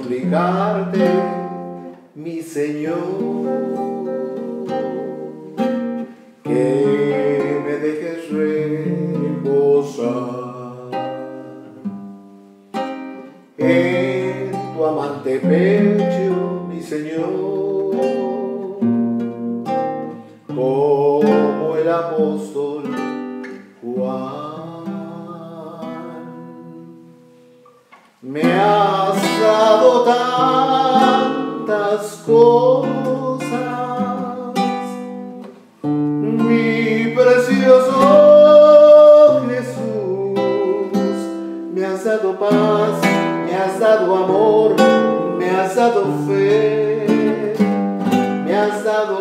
suplicarte, mi Señor, que me dejes reposar en tu amante pecho, mi Señor, como el apóstol Juan. Me has dado tantas cosas, mi precioso Jesús. Me has dado paz, me has dado amor, me has dado fe, me has dado